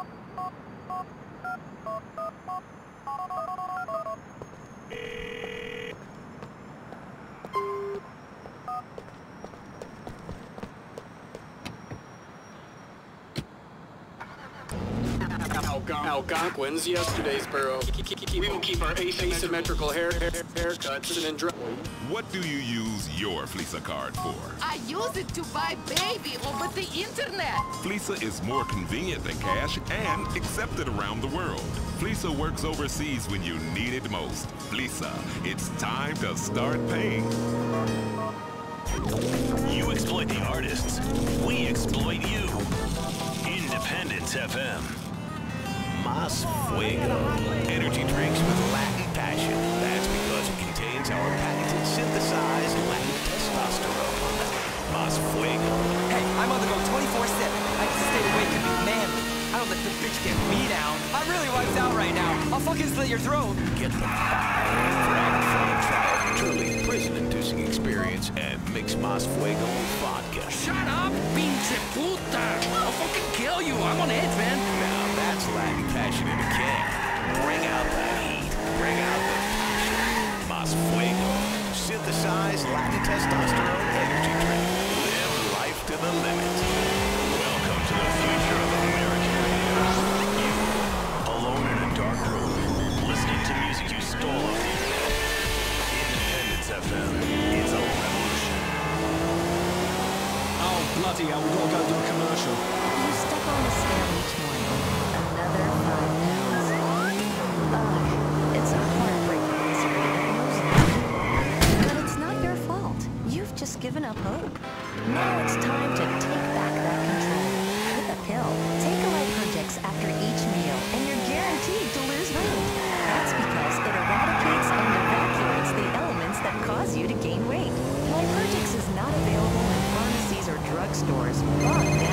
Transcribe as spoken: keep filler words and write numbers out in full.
Algonquins, yesterday's borough. We will keep our asymmetrical hair, hair haircuts and dry. What do you use your Fleesa card for? I use it to buy baby over the internet. Fleesa is more convenient than cash and accepted around the world. Fleesa works overseas when you need it most. Fleesa, it's time to start paying. You exploit the artists. We exploit you. Independence F M. Mas Fuego. Energy drinks with Latin passion. That's because it contains our patented synthesized Latin testosterone. Mas Fuego. Hey, I'm on the go twenty-four seven. I can stay awake and be manly. I don't let the bitch get me down. I'm really wiped out right now. I'll fucking slit your throat. Get the fire. Drag from a trial. Truly prison-inducing experience and mix Mas Fuego with vodka. Shut up, pinche puta. I'll fucking kill you. I'm on edge, man. Now that's Latin passion in a can. Bring out the heat. Bring out the passion. Mas Fuego. Synthesized Latin testosterone energy drink. Live life to the limit. Welcome to the future of American radio. You, alone in a dark room, listening to music you stole off the internet. Independence F M. It's a revolution. Oh, bloody hell, we gotta go do a commercial. You step on the scale each morning. Another five pounds. Ugh, it's a heartbreaking misery that knows nothing. But it's not your fault. You've just given up hope. Now it's time to take back that control. With a pill, take Glycogex after each meal, and you're guaranteed to lose weight. That's because it eradicates and evacuates the elements that cause you to gain weight. Glycogex is not available in pharmacies or drugstores, but